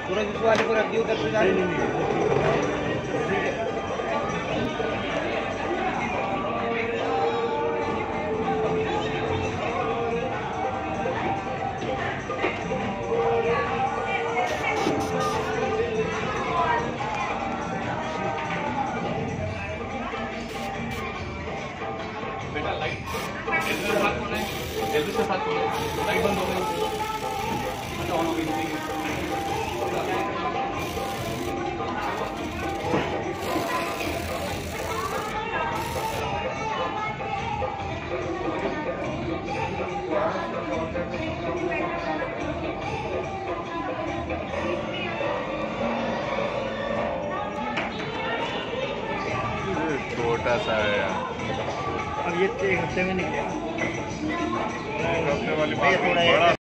सूरज वाले को रख दियो उधर से जाने बेटा लाइट जल्दी से साथ लाइट बंद हो गई अच्छा ऑन हो गई छोटा सा है यार। अब ये 1 हफ्ते में निकलेगा। 1 हफ्ते वाली बात थोड़ा बड़ा